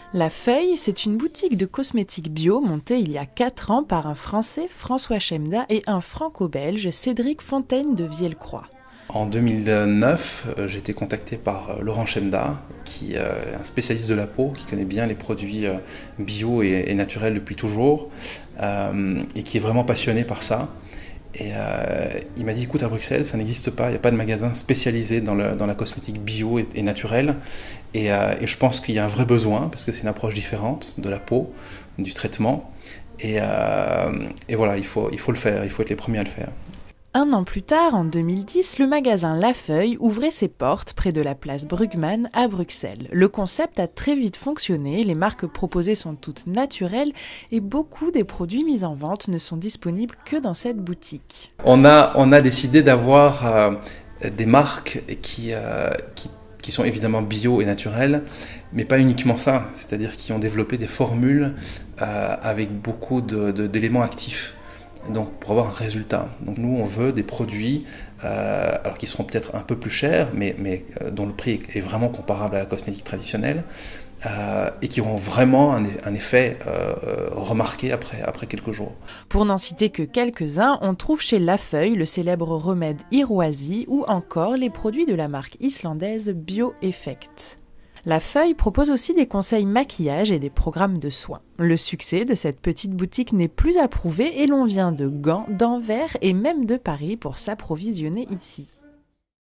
La Feuille, c'est une boutique de cosmétiques bio montée il y a 4 ans par un Français, François Chemda, et un Franco-Belge, Cédric Fontaine de Vielcroix. En 2009, j'ai été contacté par Laurent Chemda, qui est un spécialiste de la peau, qui connaît bien les produits bio et naturels depuis toujours, et qui est vraiment passionné par ça. Et il m'a dit, écoute, à Bruxelles, ça n'existe pas, il n'y a pas de magasin spécialisé dans la cosmétique bio et naturelle. Et je pense qu'il y a un vrai besoin, parce que c'est une approche différente de la peau, du traitement. Et voilà, il faut le faire, il faut être les premiers à le faire. 1 an plus tard, en 2010, le magasin La Feuille ouvrait ses portes près de la place Brugman à Bruxelles. Le concept a très vite fonctionné, les marques proposées sont toutes naturelles et beaucoup des produits mis en vente ne sont disponibles que dans cette boutique. On a décidé d'avoir des marques qui sont évidemment bio et naturelles, mais pas uniquement ça, c'est-à-dire qui ont développé des formules avec beaucoup d'éléments actifs. Donc pour avoir un résultat. Donc nous on veut des produits alors qui seront peut-être un peu plus chers, mais dont le prix est vraiment comparable à la cosmétique traditionnelle et qui auront vraiment un effet remarqué après quelques jours. Pour n'en citer que quelques-uns, on trouve chez La Feuille le célèbre remède Iroisi ou encore les produits de la marque islandaise BioEffect. La Feuille propose aussi des conseils maquillage et des programmes de soins. Le succès de cette petite boutique n'est plus à prouver et l'on vient de Gand, d'Anvers et même de Paris pour s'approvisionner ici.